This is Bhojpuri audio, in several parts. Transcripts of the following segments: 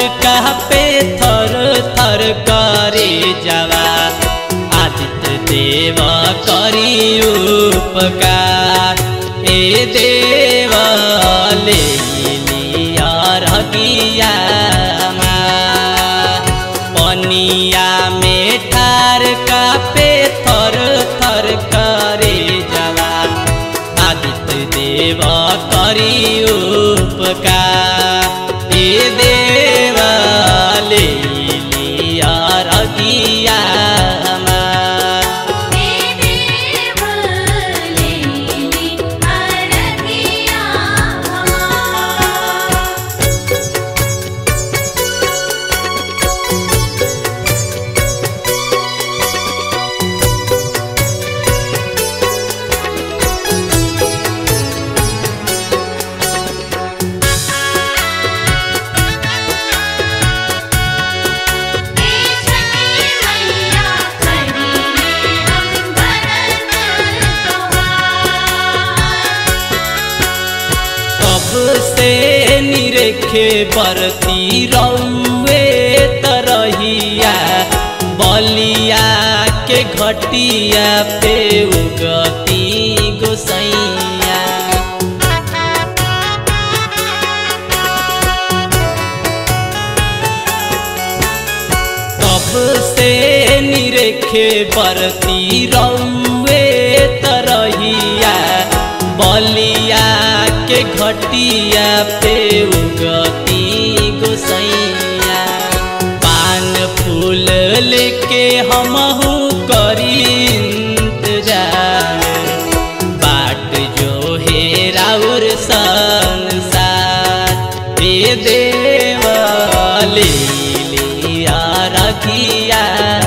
का पे थर थर करे जावा आदित्य देव करी उपकार ए देव ले लिया रगिया पनिया में ठार का पे थर थर करे जावा आदित्य देव करी उपकार ए देव ले लिया रगिया से निरेखे बरती रउए तरहिया बलिया के घटिया पे उगती गोसैया तब से निरेखे बरती रउए तरहिया बलिया के घटिया पे उगती गोसैया पान फूल लेके हमहू करी इंतजार बाट जो है राउर संसार रे देव ले लिया रखिया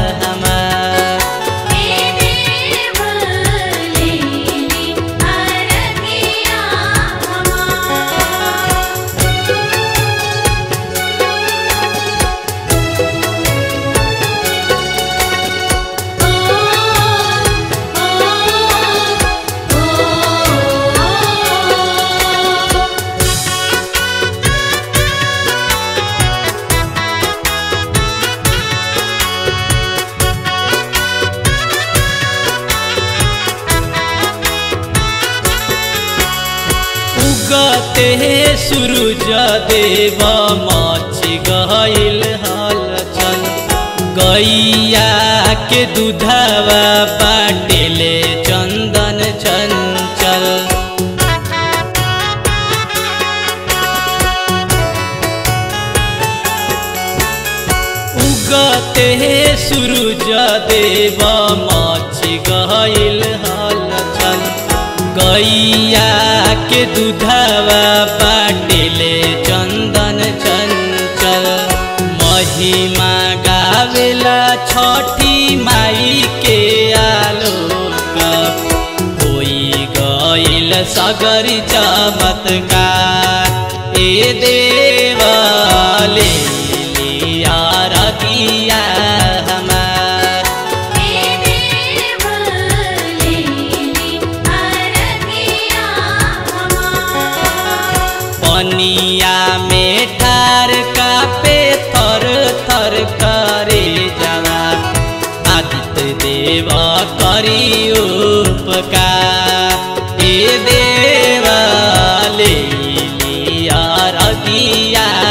उगते सूरज देव मची गइल हलचल गैया के दूधवा बाटेले चंदन चंचल उगते सूरज देव मची गइल हलचल गैया के दूधवा बाटेले चंदन चंचल महिमा गावेला छठी माई के आलोक होई गइल सगरी चमत्कार ए देव ले लिया रगिया पनिया में ठार का पे थर थर करे जावा आदित्य देव करी उपकार ए देव ले लिया रगिया